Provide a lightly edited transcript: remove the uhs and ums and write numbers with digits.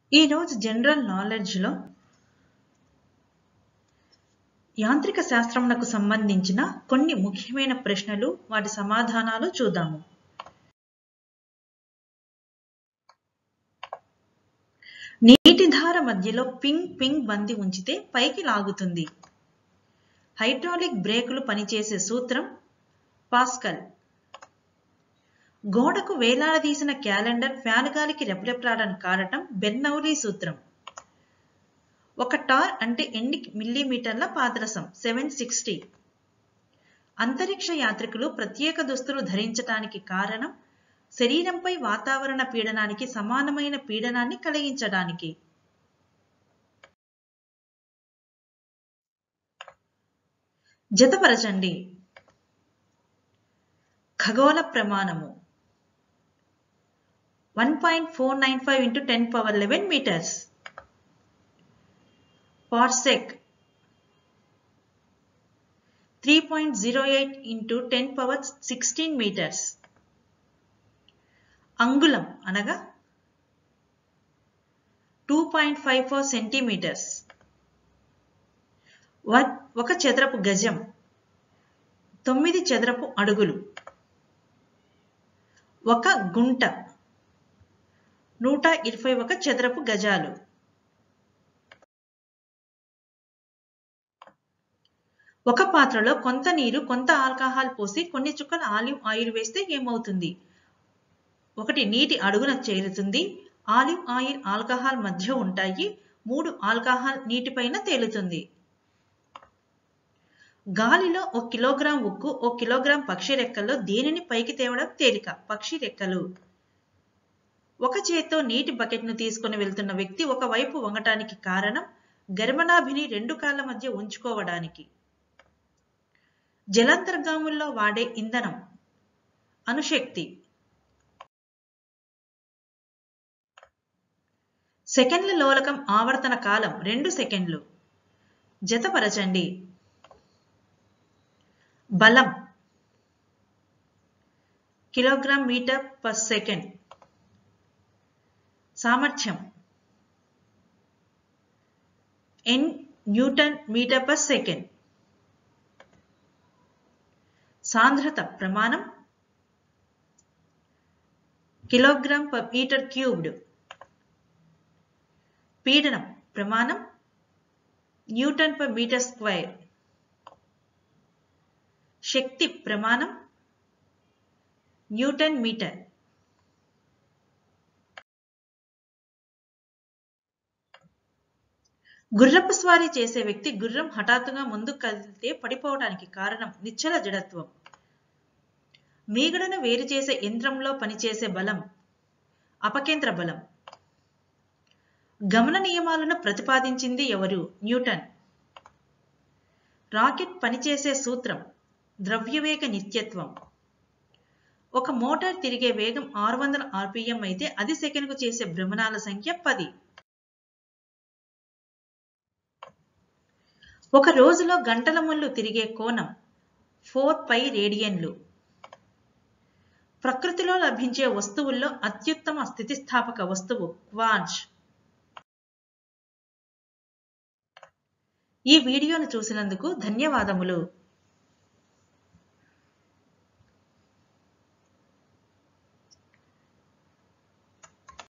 ఈ రోజు general knowledge లో యాంత్రిక శాస్త్రమునకు సంబంధించిన కొన్ని ముఖ్యమైన ప్రశ్నలు వాటి సమాధానాలు చూద్దాము. నీటి ధార మధ్యలో పింగ్ బంతి ఉంచితే పైకి లాగుతుంది. హైడ్రాలిక్ బ్రేకులు పనిచేసే సూత్రం పాస్కల్. గోడకు వేలాడదీసిన క్యాలెండర్ ఫ్యాను గాలికి రెపరెపలాడని కారటం బెర్నౌలీ సూత్రం. ఒక టార్ అంటే ఎన్ని మిల్లీమీటర్ల పాదరసం 760. అంతరిక్ష యాత్రికులు ప్రత్యేక దుస్తులు ధరించటానికి కారణం శరీరంపై వాతావరణ పీడనానికి సమానమైన పీడనాన్ని కలిగించడానికి. జతపరచండి. ఖగోళ ప్రమాణము 1.495 into 10^11 meters. Parsec 3.08 into 10^16 meters. అంగుళం అనగా 2.54 centimeters. ఒక చదరపు గజం 9 చదరపు అడుగులు. ఒక గుంట 121 చదరపు గజాలు. ఒక పాత్రలో కొంత నీరు కొంత ఆల్కహాల్ పోసి కొన్ని చుక్కల ఆలివ్ ఆయిల్ వేస్తే ఏమవుతుంది? ఒకటి నీటి అడుగున చేరుతుంది. ఆలివ్ ఆయిల్ ఆల్కహాల్ మధ్య ఉంటాయి. 3 ఆల్కహాల్ నీటిపైన తేలుతుంది. గాలిలో 1 కిలోగ్రాం ఉక్కు 1 కిలోగ్రాం పక్షి రెక్కల్లో దేనిని పైకి తేవడం తేలిక? పక్షి రెక్కలు. ఒక చేత్తో నీటి బకెట్ను తీసుకుని వెళ్తున్న వ్యక్తి ఒకవైపు వంగటానికి కారణం గర్భనాభిని 2 కాళ్ళ మధ్య ఉంచుకోవడానికి. జలాంతర్గాముల్లో వాడే ఇంధనం అణుశక్తి. సెకండ్ల లోలకం ఆవర్తన కాలం 2 సెకండ్లు. జతపరచండి. బలం కిలోగ్రామ్ మీటర్ పర్ సెకండ్. సామర్థ్యం N newton metre per second. సాంద్రత ప్రమాణం కిలోగ్రామ్ పర్ మీటర్ క్యూబ్డ్. పీడనం ప్రమాణం న్యూటన్ పర్ మీటర్ స్క్వేర్. శక్తి ప్రమాణం న్యూటన్ మీటర్. గుర్రపు స్వారీ చేసే వ్యక్తి గుర్రం హఠాత్తుగా ముందుకు కదిలితే పడిపోవడానికి కారణం నిశ్చల జడత్వం. మీగడను వేరు చేసే యంత్రంలో పనిచేసే బలం అపకేంద్ర బలం. గమన నియమాలను ప్రతిపాదించింది ఎవరు? న్యూటన్. రాకెట్ పనిచేసే సూత్రం ద్రవ్యవేగ నిత్యత్వం. ఒక మోటార్ తిరిగే వేగం 600 RPM అయితే అది సెకనుకు చేసే భ్రమణాల సంఖ్య 10. ఒక రోజులో గంటల ముళ్ళు తిరిగే కోణం 4π రేడియన్లు. ప్రకృతిలో లభించే వస్తువుల్లో అత్యుత్తమ స్థితిస్థాపక వస్తువు క్వార్ట్జ్. ఈ వీడియోను చూసినందుకు ధన్యవాదములు.